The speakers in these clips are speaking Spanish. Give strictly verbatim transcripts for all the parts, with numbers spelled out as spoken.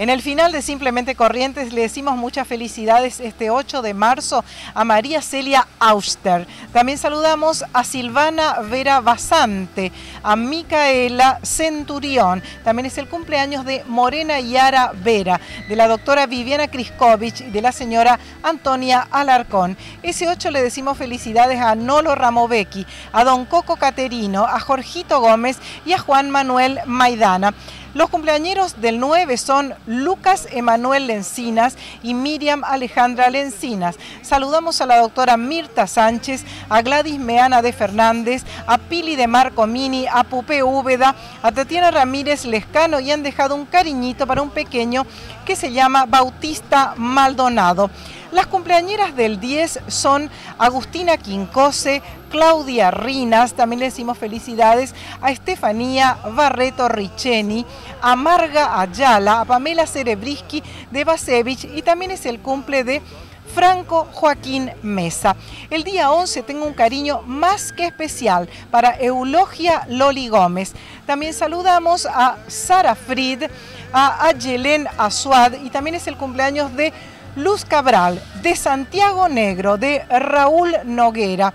En el final de Simplemente Corrientes le decimos muchas felicidades este ocho de marzo a María Celia Auster. También saludamos a Silvana Vera Basante, a Micaela Centurión. También es el cumpleaños de Morena Yara Vera, de la doctora Viviana Kriskovich y de la señora Antonia Alarcón. Ese ocho le decimos felicidades a Nolo Ramovecchi, a don Coco Caterino, a Jorgito Gómez y a Juan Manuel Maidana. Los cumpleañeros del nueve son Lucas Emanuel Lencinas y Miriam Alejandra Lencinas. Saludamos a la doctora Mirta Sánchez, a Gladys Meana de Fernández, a Pili de Marco Mini, a Pupe Úbeda, a Tatiana Ramírez Lescano y han dejado un cariñito para un pequeño que se llama Bautista Maldonado. Las cumpleañeras del diez son Agustina Quincose, Claudia Rinas, también le decimos felicidades a Estefanía Barreto Richeni, a Marga Ayala, a Pamela Cerebriski de Basevich y también es el cumple de Franco Joaquín Mesa. El día once tengo un cariño más que especial para Eulogia Loli Gómez. También saludamos a Sara Fried, a Ayelén Azuad y también es el cumpleaños de Luz Cabral, de Santiago Negro, de Raúl Noguera,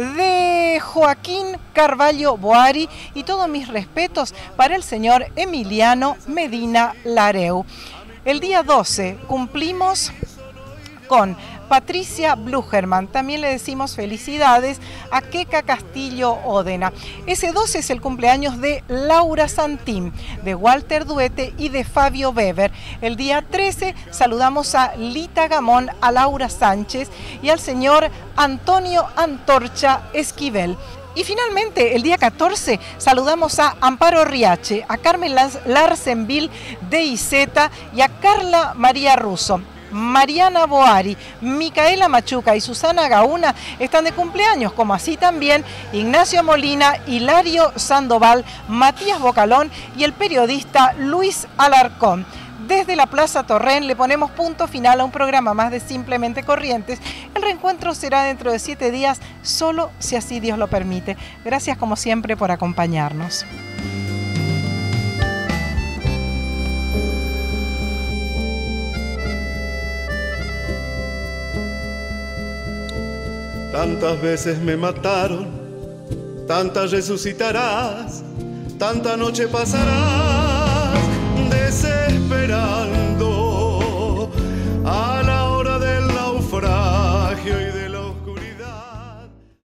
de Joaquín Carvalho Boari y todos mis respetos para el señor Emiliano Medina Lareu. El día doce cumplimos con Patricia Blugerman. También le decimos felicidades a Keka Castillo Ódena. Ese doce es el cumpleaños de Laura Santín, de Walter Duete y de Fabio Weber. El día trece saludamos a Lita Gamón, a Laura Sánchez y al señor Antonio Antorcha Esquivel. Y finalmente, el día catorce, saludamos a Amparo Riache, a Carmen Larsenville de Iseta y a Carla María Russo. Mariana Boari, Micaela Machuca y Susana Gauna están de cumpleaños, como así también Ignacio Molina, Hilario Sandoval, Matías Bocalón y el periodista Luis Alarcón. Desde la Plaza Torrén le ponemos punto final a un programa más de Simplemente Corrientes. El reencuentro será dentro de siete días, solo si así Dios lo permite. Gracias como siempre por acompañarnos. Tantas veces me mataron, tantas resucitarás, tanta noche pasarás desesperando.